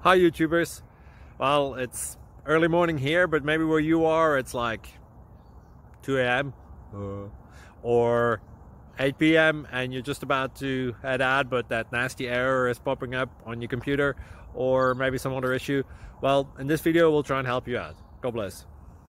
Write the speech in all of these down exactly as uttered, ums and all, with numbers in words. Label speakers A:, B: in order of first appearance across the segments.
A: Hi YouTubers. Well, it's early morning here, but maybe where you are it's like two A M uh, or eight P M and you're just about to head out, but that nasty error is popping up on your computer, or maybe some other issue. Well, in this video we'll try and help you out. God bless.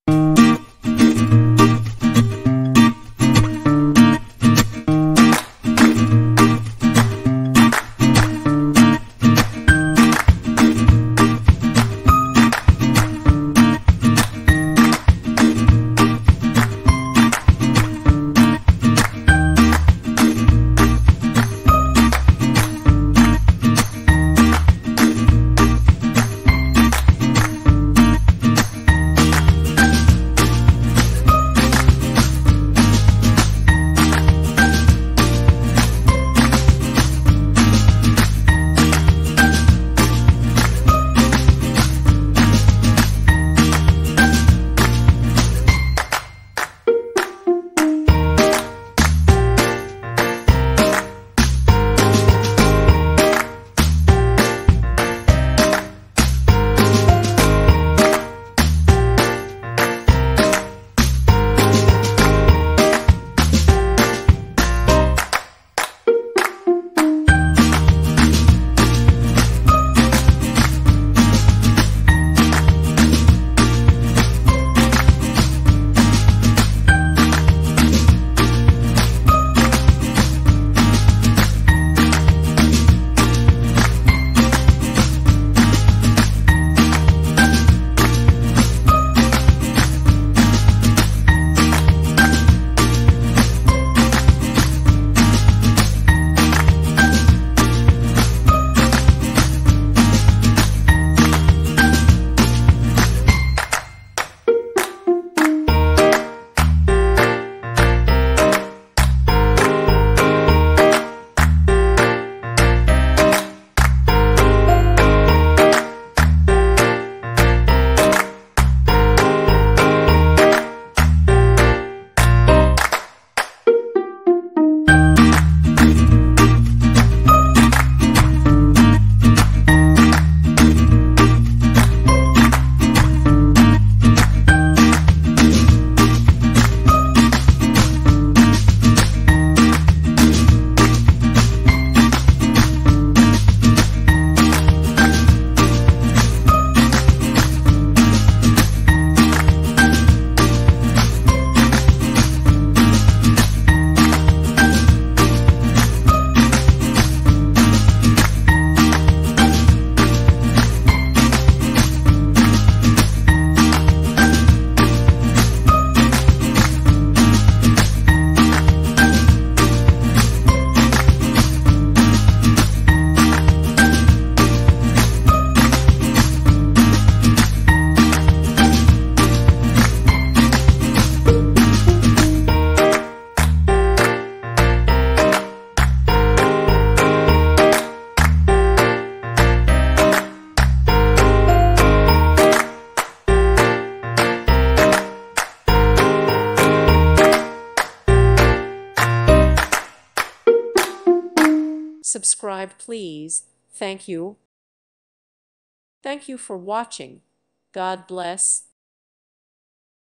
B: Subscribe, please. Thank you. Thank you for watching. God bless.